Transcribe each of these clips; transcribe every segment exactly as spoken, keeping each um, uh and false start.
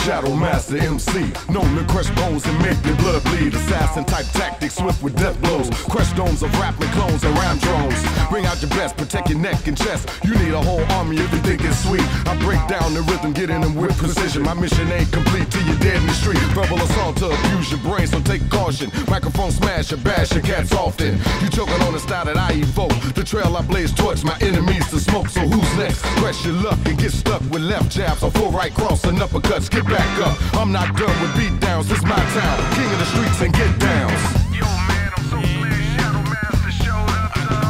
Shadow Master M C, known to crush bones and make your blood bleed. Assassin type tactics, swift with death blows. Crush domes of rapping clones and rhyme drones. Bring out your best, protect your neck and chest. You need a whole army if you think it's sweet. I break down the rhythm, get in them with precision. My mission ain't complete till you're dead in the street. Verbal assault to abuse your brain, so take caution. Microphone smash or bash your cats often. You choking on the style that I evoke. The trail I blaze towards my enemies to smoke. So who's next? Press your luck and get stuck with left jabs or full right cross and uppercuts. Get back up. I'm not done with beat downs. This my town. King of the streets and get downs. Yo, man, I'm so glad Shadow Master showed up.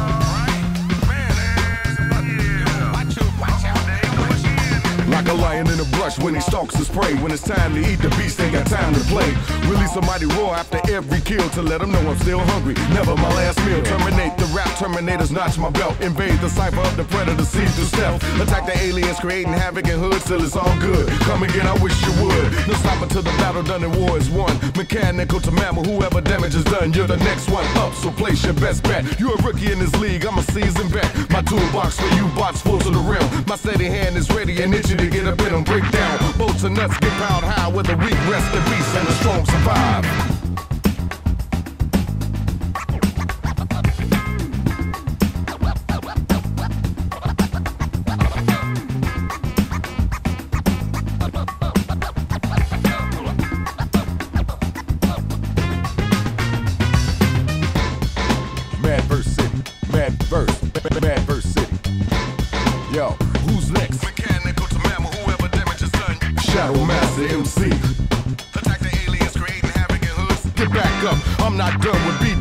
Like a lion in a brush when he stalks his prey. When it's time to eat, the beast ain't got time to play. Release a mighty roar after every kill to let them know I'm still hungry. Never my last meal. Terminate the rap, terminators notch my belt. Invade the cipher of the predator, see through stealth. Attack the aliens, creating havoc in hoods till it's all good. Come again, I wish you would. No stop until the battle done and war is won. Mechanical to mammal, whoever damage is done. You're the next one up, so place your best bet. You're a rookie in this league, I'm a seasoned vet. My toolbox for you, box full to the rim. My steady hand is ready and itchy to get up in them, break down. Bolts and nuts get piled high where the weak rest in peace and the strong survive. Mad verse city, mad verse, mad verse city. Yo, who's next? Mechanical to mammal, whoever damage is done. Shadow Master M C. Attack the aliens, creating havoc in hoods. Get back up, I'm not done with beat